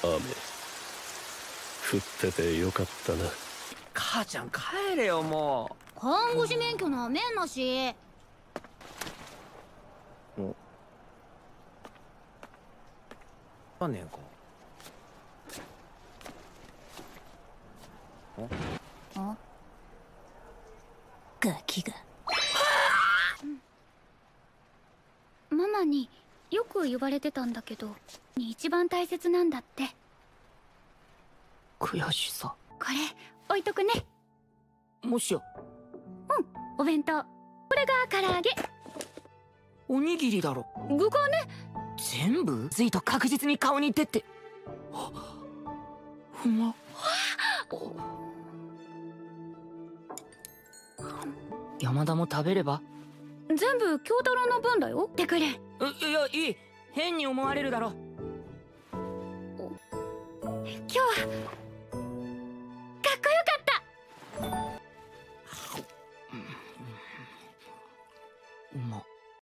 雨降っててよかったな。 母ちゃん帰れよも看護師免許なめんなし。 う。わかんねえか。 あガキがママによく言われてたんだけどに一番大切なんだって。 悔しさ。 これ置いとくね。 もしやお弁当。これが唐揚げ。 おにぎりだろ。 具がね。 全部ついと確実に顔に出て。うま。山田も食べれば。 全部京太郎の分だよ。ってくれ。 いやいい。変に思われるだろ。 今日は